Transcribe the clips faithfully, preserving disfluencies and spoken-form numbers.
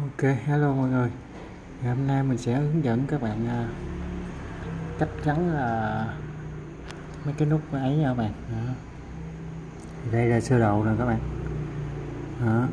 Ok, hello mọi người. Ngày hôm nay mình sẽ hướng dẫn các bạn à, cách gắn là mấy cái nút ấy nha các bạn. Đó. Đây là sơ đồ nè các bạn. Đó.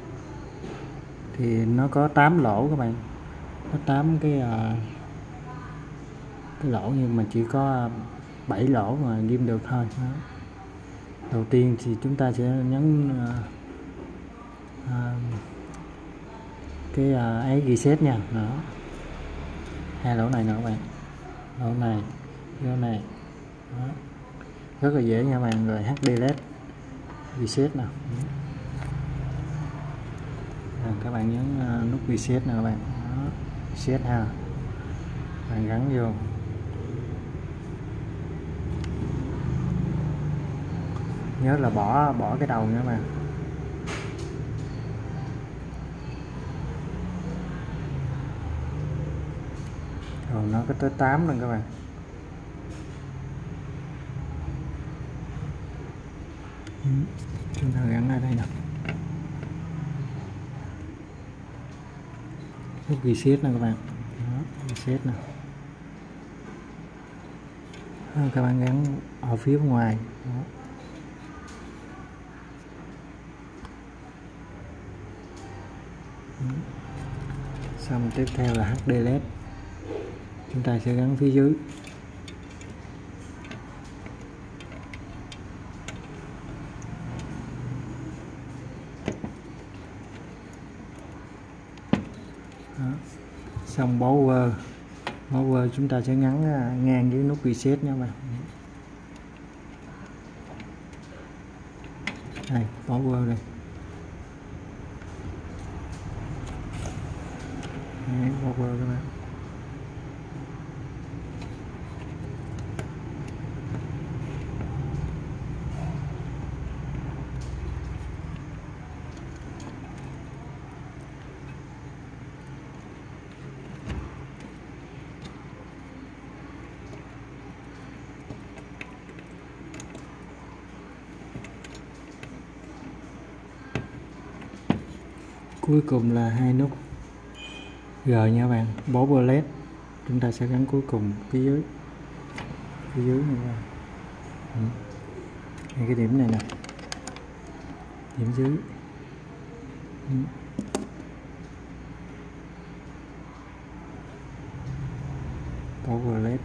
Thì nó có tám lỗ các bạn. Có tám cái à, cái lỗ nhưng mà chỉ có bảy lỗ mà ghim được thôi. Đó. Đầu tiên thì chúng ta sẽ nhấn à, à, cái à, ấy reset nha. Đó. Hai lỗ này nè các bạn. Lỗ này, lỗ này. Đó. Rất là dễ nha các bạn. Rồi hát đê led reset nè. Rồi các bạn nhấn uh, nút reset nè các bạn. Đó. Reset ha, bạn gắn vô. Nhớ là bỏ bỏ cái đầu nha các bạn. Rồi nó có tới tám lần các bạn. Chúng ta gắn ở đây nè. Nút reset nè các bạn. Đó, reset nè. Đó, các bạn gắn ở phía ngoài. Đó. Xong tiếp theo là hát đê led. Chúng ta sẽ gắn phía dưới. Đó. Xong power power chúng ta sẽ gắn ngang với nút reset nha các bạn. Đây, power đây. Đấy, power các bạn. Cuối cùng là hai nút G nha các bạn, power led chúng ta sẽ gắn cuối cùng phía dưới, phía dưới này các bạn. Ừ. Ngay cái điểm này nè, điểm dưới. Ừ. Power led.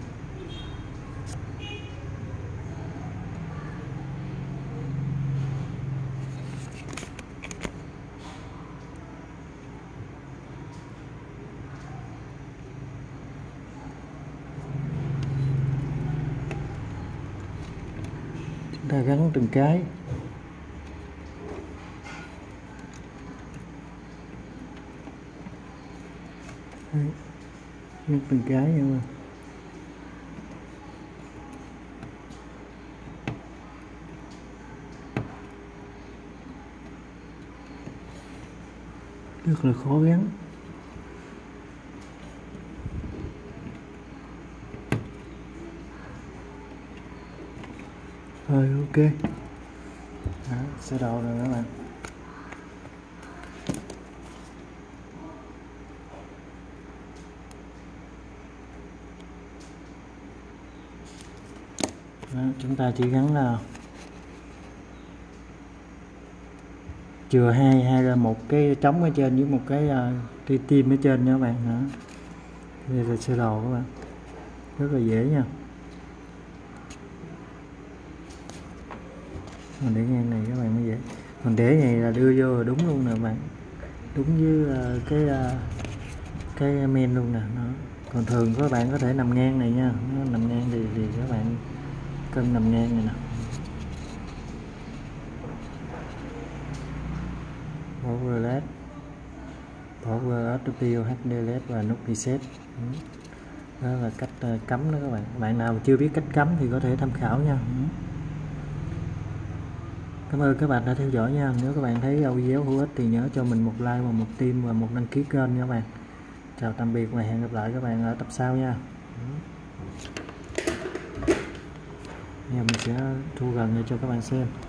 Chúng ta gắn từng cái. Đấy. Gắn từng cái nha mà. Rất là khó gắn. Rồi ok. Đó, sơ đồ rồi các bạn. Đó, chúng ta chỉ gắn là chừa hai hay là một cái trống ở trên với một cái uh, tim ở trên nha các bạn. Đó. Đây là sơ đồ các bạn. Rất là dễ nha. Mình để ngang này các bạn mới dễ. Còn để này là đưa vô là đúng luôn nè bạn. Đúng với uh, cái uh, cái men luôn nè. Nó. Còn thường các bạn có thể nằm ngang này nha. Nó nằm ngang thì, thì các bạn cân nằm ngang này nè. Power led, power auto hát đê led và nút reset. Đó là cách uh, cắm đó các bạn. Bạn nào chưa biết cách cắm thì có thể tham khảo nha. Cảm ơn các bạn đã theo dõi nha. Nếu các bạn thấy video hữu ích thì nhớ cho mình một like và một tim và một đăng ký kênh nha các bạn. Chào tạm biệt và hẹn gặp lại các bạn ở tập sau nha. Giờ mình sẽ thu gần cho các bạn xem.